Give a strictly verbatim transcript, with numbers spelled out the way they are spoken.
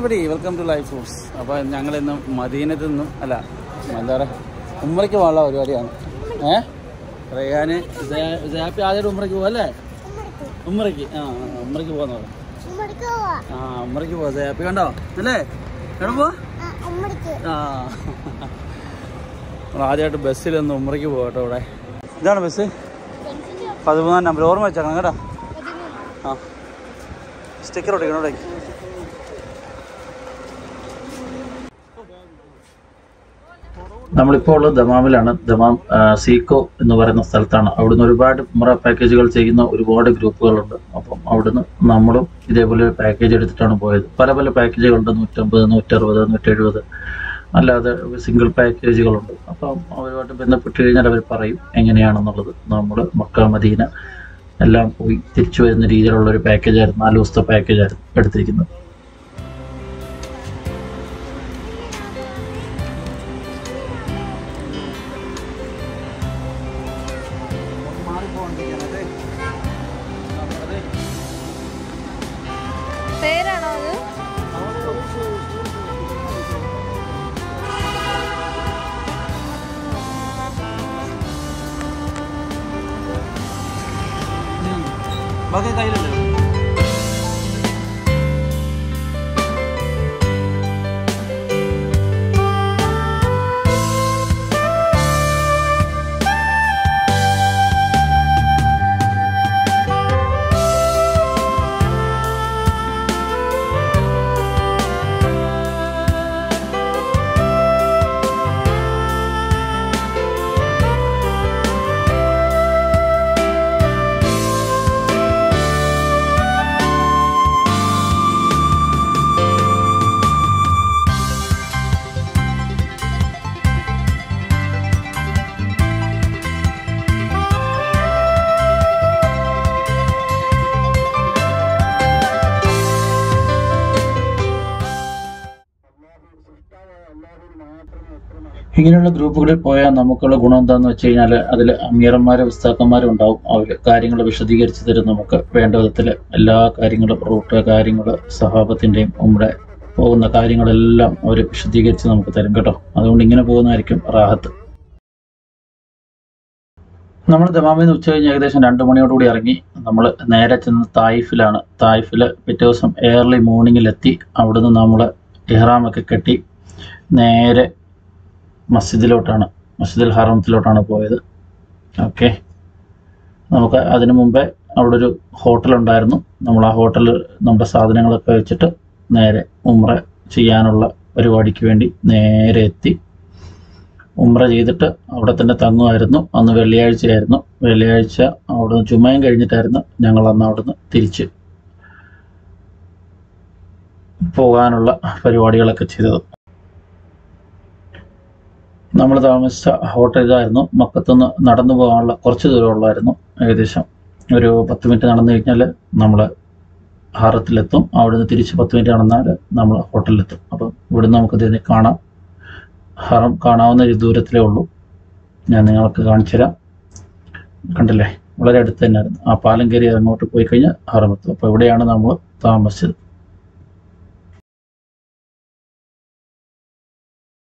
Everybody, welcome to Life Foods. അപ്പോൾ ഞങ്ങൾ ഇന്ന് മദീനത്തിൽ നിന്നും അല്ല എന്താ പറയുക ഉംറയ്ക്ക് പോകാനുള്ള പരിപാടിയാണ്. ഏഹ് റയാൻ ജാപ്പി ആദ്യമായിട്ട് ഉംറയ്ക്ക് പോകും അല്ലേ? ഉംറയ്ക്ക് ആ ഉംറയ്ക്ക് പോകുന്ന ആ ഉംറയ്ക്ക് പോവാ ജാപ്പി കണ്ടോ അല്ലേ? എവിടെ പോവാ? ആ നമ്മൾ ആദ്യമായിട്ട് ബസ്സിൽ ഒന്ന് ഉംറയ്ക്ക് പോകട്ടോ. ഇവിടെ ഇതാണ് ബസ്, പതിമൂന്നാം നമ്പർ. ഓർമ്മ വെച്ചേക്കണം കേട്ടോ. ആ സ്റ്റിക്കർ ഒട്ടിക്കണം ഇവിടെ. നമ്മളിപ്പോൾ ഉള്ളത് ദമാമിലാണ്. ദമാം സീക്കോ എന്ന് പറയുന്ന സ്ഥലത്താണ്. അവിടുന്ന് ഒരുപാട് ഉംറ പാക്കേജുകൾ ചെയ്യുന്ന ഒരുപാട് ഗ്രൂപ്പുകളുണ്ട്. അപ്പം അവിടുന്ന് നമ്മളും ഇതേപോലെ ഒരു പാക്കേജ് എടുത്തിട്ടാണ് പോയത്. പല പല പാക്കേജുകളുണ്ട്, നൂറ്റമ്പത് നൂറ്ററുപത് നൂറ്റെഴുപത് അല്ലാതെ സിംഗിൾ പാക്കേജുകളുണ്ട്. അപ്പം അവരുമായിട്ട് ബന്ധപ്പെട്ട് കഴിഞ്ഞാൽ അവർ പറയും എങ്ങനെയാണെന്നുള്ളത്. നമ്മൾ മക്ക മദീന എല്ലാം പോയി തിരിച്ചു വരുന്ന രീതിയിലുള്ള ഒരു പാക്കേജായിരുന്നു, നാല് ദിവസത്തെ പാക്കേജായിരുന്നു എടുത്തിരിക്കുന്നത്. പേരാണോ അത്? ബാക്കി കയ്യിലുണ്ട്. ഇങ്ങനെയുള്ള ഗ്രൂപ്പുകളിൽ പോയാൽ നമുക്കുള്ള ഗുണം എന്താണെന്ന് വെച്ച് കഴിഞ്ഞാൽ അതിൽ അമീറന്മാരും ഉസ്താക്കന്മാരും ഉണ്ടാവും. അവർ കാര്യങ്ങൾ വിശദീകരിച്ച് തരും. നമുക്ക് വേണ്ട വിധത്തിൽ എല്ലാ കാര്യങ്ങളും, റൂട്ട് കാര്യങ്ങൾ, സഹാബത്തിൻ്റെയും ഉംറ പോകുന്ന കാര്യങ്ങളെല്ലാം അവർ വിശദീകരിച്ച് നമുക്ക് തരും കേട്ടോ. അതുകൊണ്ട് ഇങ്ങനെ പോകുന്നതായിരിക്കും റാഹത്ത്. നമ്മൾ ദമാമിൽ നിന്ന് ഉച്ച കഴിഞ്ഞ് ഏകദേശം രണ്ട് മണിയോടുകൂടി ഇറങ്ങി നമ്മൾ നേരെ ചെന്ന് തായിഫിലാണ്. തായിഫിൽ പിറ്റേ ദിവസം ഏർലി മോർണിംഗിലെത്തി. അവിടുന്ന് നമ്മൾ ഇഹ്റാമൊക്കെ കെട്ടി നേരെ മസ്ജിദിലോട്ടാണ്, മസ്ജിദുൽ ഹറമത്തിലോട്ടാണ് പോയത്. ഓക്കെ, നമുക്ക് അതിനു മുമ്പേ അവിടെ ഒരു ഹോട്ടലുണ്ടായിരുന്നു. നമ്മൾ ആ ഹോട്ടലിൽ നമ്മുടെ സാധനങ്ങളൊക്കെ വെച്ചിട്ട് നേരെ ഉംറ ചെയ്യാനുള്ള പരിപാടിക്ക് വേണ്ടി നേരെ എത്തി. ഉംറ ചെയ്തിട്ട് അവിടെ തന്നെ തങ്ങുമായിരുന്നു. അന്ന് വെള്ളിയാഴ്ചയായിരുന്നു. വെള്ളിയാഴ്ച അവിടുന്ന് ജുമയും കഴിഞ്ഞിട്ടായിരുന്നു ഞങ്ങൾ അന്ന് അവിടുന്ന് തിരിച്ച് പോകാനുള്ള പരിപാടികളൊക്കെ ചെയ്തത്. നമ്മൾ താമസിച്ച ഹോട്ടൽ ഇതായിരുന്നു. മക്കത്തുനിന്ന് നടന്നു പോകാനുള്ള കുറച്ച് ദൂരമുള്ളായിരുന്നു. ഏകദേശം ഒരു പത്ത് മിനിറ്റ് നടന്നു കഴിഞ്ഞാൽ നമ്മൾ ഹറത്തിലെത്തും. അവിടുന്ന് തിരിച്ച് പത്ത് മിനിറ്റ് നടന്നാൽ നമ്മൾ ഹോട്ടലിലെത്തും. അപ്പം ഇവിടുന്ന് നമുക്ക് ഇതിനെ കാണാം. ഹറം കാണാവുന്ന ഒരു ദൂരത്തിലേ ഉള്ളൂ. ഞാൻ നിങ്ങൾക്ക് കാണിച്ചു തരാം. കണ്ടില്ലേ, വളരെ അടുത്ത് തന്നെയായിരുന്നു. ആ പാലം കയറി അങ്ങോട്ട് പോയി കഴിഞ്ഞാൽ ഹറമെത്തും. അപ്പോൾ ഇവിടെയാണ് നമ്മൾ താമസിച്ചത്.